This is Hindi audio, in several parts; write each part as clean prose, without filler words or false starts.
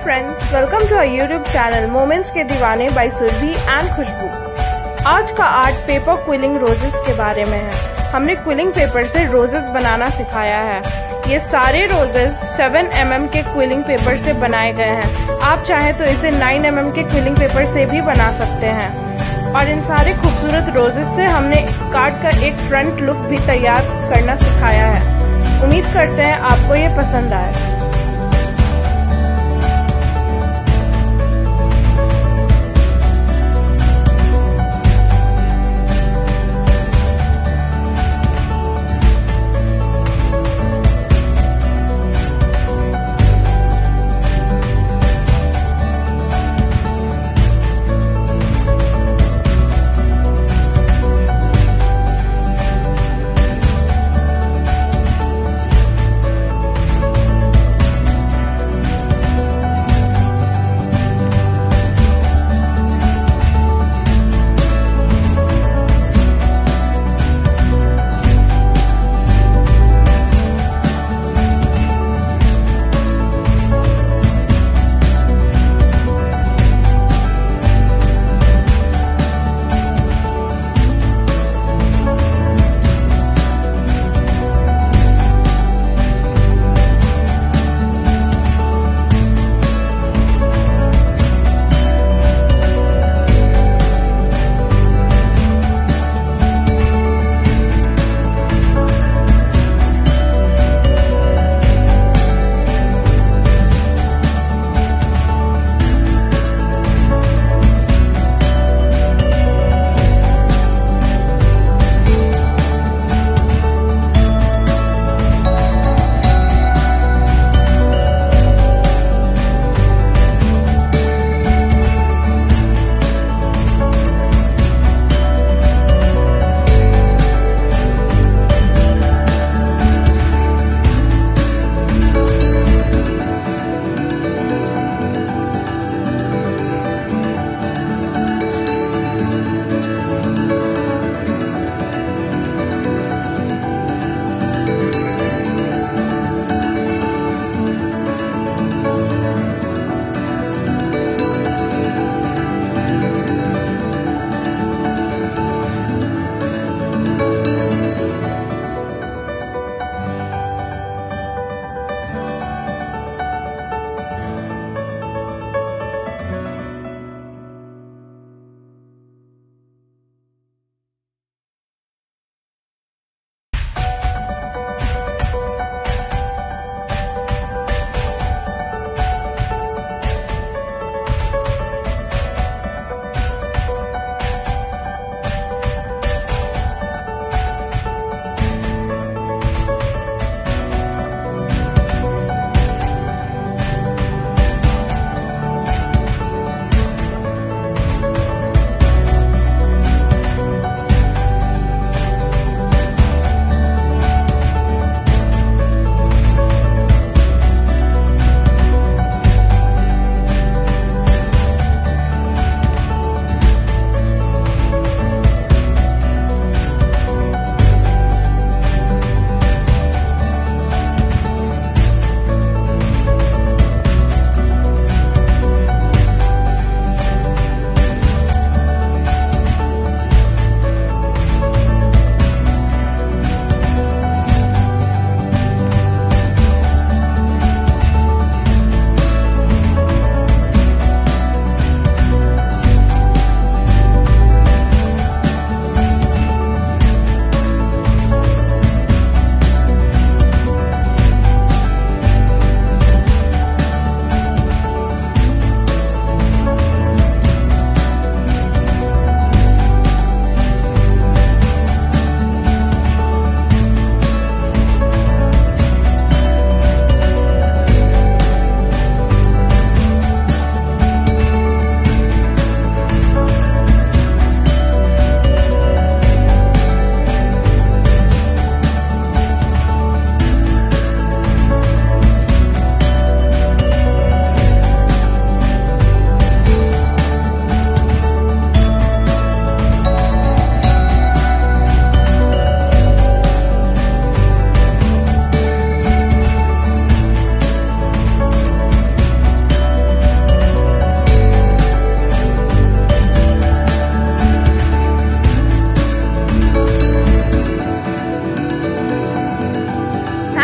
Friends, welcome to our YouTube channel moments के दीवाने बाय सुरभि एंड खुशबू। आज का आर्ट पेपर क्विलिंग रोजेस के बारे में है। हमने क्विलिंग पेपर से रोजेस बनाना सिखाया है। ये सारे रोजेस 7 mm के क्विलिंग पेपर से बनाए गए हैं। आप चाहें तो इसे 9 mm के क्विलिंग पेपर से भी बना सकते हैं। और इन सारे खूबसूरत रोजेस से हमने कार्ड का एक फ्रंट लुक भी तैयार करना सिखाया है। उम्मीद करते हैं आपको ये पसंद आए।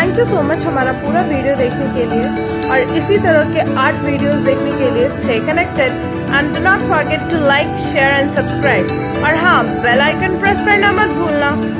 थैंक यू सो मच हमारा पूरा वीडियो देखने के लिए, और इसी तरह के आर्ट वीडियोस देखने के लिए stay connected and do not forget to like, share and subscribe. और हाँ, बेल आइकन प्रेस करना मत भूलना।